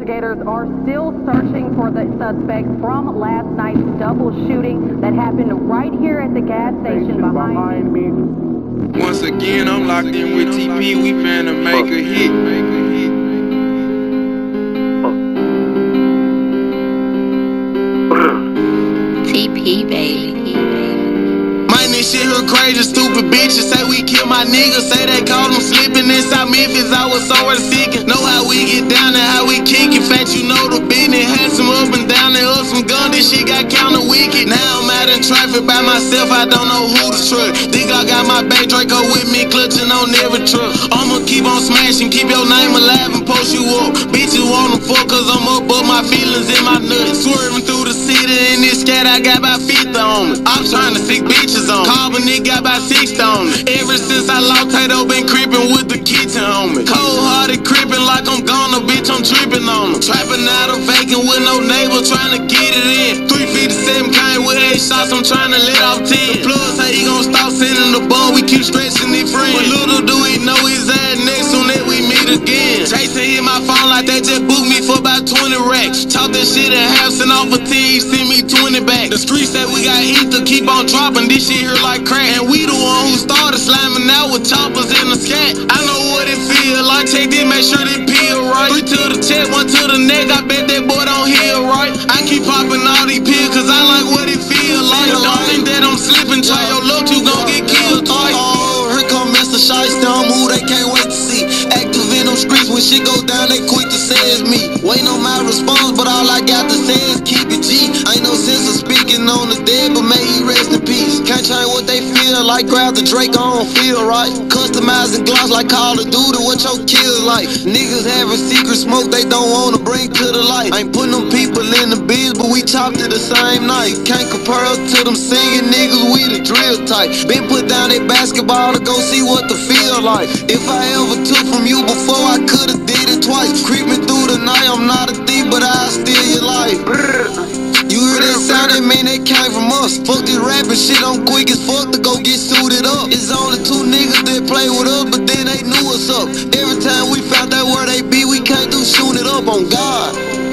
Investigators are still searching for the suspects from last night's double shooting that happened right here at the gas station behind me. Once again, I'm locked in with TP. We finna make a hit. TP, baby. Man, this shit look crazy, stupid bitches say we kill my niggas, say they call them slipping inside Memphis. I was somewhere seeking. Know how we get down and how we kick. In fact, you know the business. Had some up and down and up some gun. This shit got counter wicked. Now I'm out in traffic by myself. I don't know who to trust. Think I got my back Draco with me, clutching on every truck. I'ma keep on smashing, keep your name alive and post you up. Bitches wanna fuck cause I'm up, but my feelings in my nuts. Swerving through the city in this cat, I got about 50 on me. I'm trying to stick bitches on me. Carbon nigga got about 60 on me. Ever since I lost Tato, been creeping with the kitchen on me. Cold hearted creeping like I'm gonna, bitch, I'm tripping on them. Trapping out of vacant with no neighbor, trying to get it in. 357 came with 8 shots, I'm trying to let off 10. The plug say he gon' stop sending the ball, we keep stretching it free. But little do he know his ass next soon that we meet again. Jason hit my phone like they just booked me for about 20 racks. Talk that shit in half, send off a 10, he send me 20 back. The streets say we got ether, keep on dropping, this shit here like crack. And we the one who started slamming out with choppers in the scat. I know what it feel like, check this, make sure they peel right. 3 to the chest, 1 to the neck, I bet that boy don't heal right. I keep popping all these pills cause I like what it feel like. Don't think that I'm slipping, try your luck, you gon' get killed twice. Oh, here come Mr. Shiesty, I'm who they can't wait to see. Active in them streets, when shit go down, they quick to say it's me. Waiting on my response, but all I got to say is keep it G. Ain't no sense of speaking on the dead, but may he rest in peace. Can't change what they feel like, grab the Drake, I don't feel right. Customizing gloss like Call of Duty, what your kills like. Niggas having secret smoke they don't wanna bring to the light. Ain't putting them people in the biz, but we chopped it the same night. Can't compare us to them singing niggas, we the drill type. Been put down that basketball to go see what the feel like. If I ever took from you before, I could've did it twice. Creeping through the night, I'm not a thief, but I'll steal your life. You hear that sound, that mean that came from us. Fuck this rapping shit, I'm quick as fuck to go get suited up. It's only 2 niggas that play with us, but then they knew us up. Every time we found out where they be, we can't do shooting it up on God.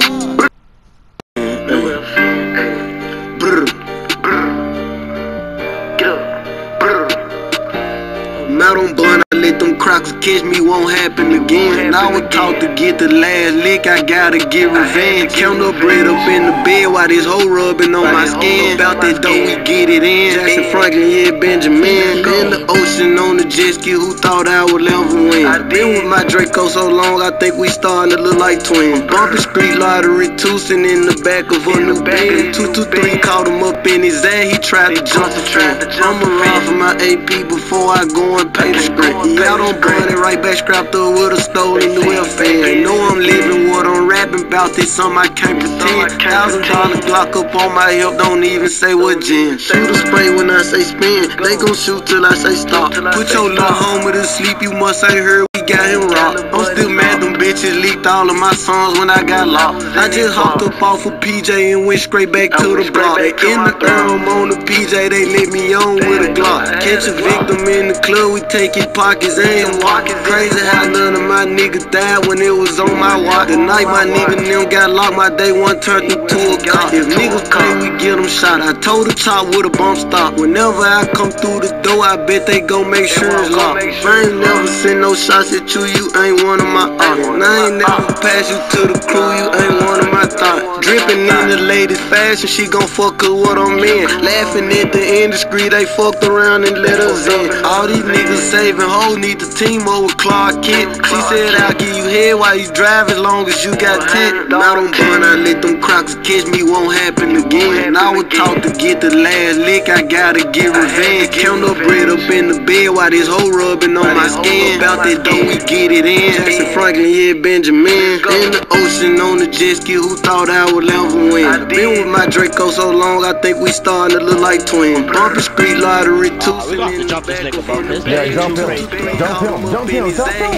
I'm out on blunt, I let them crocs catch me, won't happen again. I was taught to get the last lick, I gotta get revenge. Count up bread up in the bed while this hoe rubbing on my skin. About that dough, we get it in. Jackson Franklin, yeah, Benjamin. In the ocean on the jet ski, who thought I would ever win? Been with my Draco so long, I think we starting to look like twins. Bumping street lottery, toosing in the back of a new bed. 223 caught him up in his ass, he tried to jump the fence. I'ma ride for my AP before I go and pay the script. Yeah, I don't burn it right back, strapped up with a stolen welfare. Know I'm living what I'm rapping about, this something I can't pretend. $1,000 Glock up on my hip, don't even say what gen. Shoot a spray when I say spin, they gon' shoot till I say stop. Put your little homie to sleep, you must ain't heard we got him rocked. I'm still mad them bitches leaked all of my songs when I got locked. I just hopped up off of PJ and went straight back to the block. In the I'm on the PJ, they let me on with a Glock. Catch a victim in the club, we take his pockets and walk. Crazy how none of my niggas died when it was on my watch. The night my nigga and them got locked, my day one turned into a cop. If niggas play, we get them shot. I told the chop with a bump stop. Whenever I come through the door, I bet they gon' make sure it's locked. I ain't never send no shots at you, you ain't one of my ops. And I ain't never pass you to the crew, you ain't one of my thoughts. Drippin' in the latest fashion, she gon' fuck her what I'm in. Laughing at the industry, they fucked around and let us in. All these niggas saving hoes need to team over Clark Kent. She said I'll give you head while you drive as long as you got tent. Now don't burn, I let them crocs catch me, won't happen again. I was taught to get the last lick, I gotta get revenge. Count up bread up in the bed while this hoe rubbing on my skin. About that dough, we get it in. Jackson Franklin, yeah, Benjamin. In the ocean on the jet ski, who thought I would ever win? Been with my Draco so long, I think we starting to look like twins. Bumping street lottery, too. We gonna have to jump this nigga above this. Yeah, jump him. Jump him. Jump him. Jump him.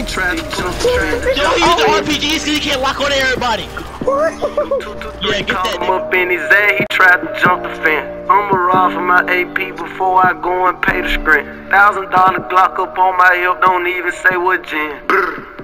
Yo, he used the RPG so he can't lock on everybody. Yeah, get that nigga. Up in his ass, he tried to jump the fence. I'ma ride for my AP before I go and pay the script. $1,000 Glock up on my hip, don't even say what gen.